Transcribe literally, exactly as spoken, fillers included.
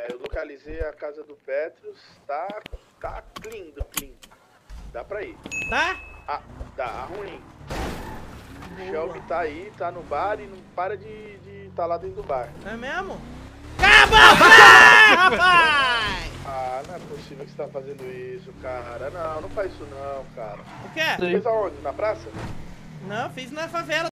É, eu localizei a casa do Petrus, tá, tá clean, do clean. Dá pra ir. Tá? Ah, tá ruim. O Shelby tá aí, tá no bar e não para de, de tá lá dentro do bar. É mesmo? Acabou, frei, rapaz! Ah, não é possível que você tá fazendo isso, cara. Não, não faz isso não, cara. O quê? Você fez aonde? Na praça? Não, fiz na favela.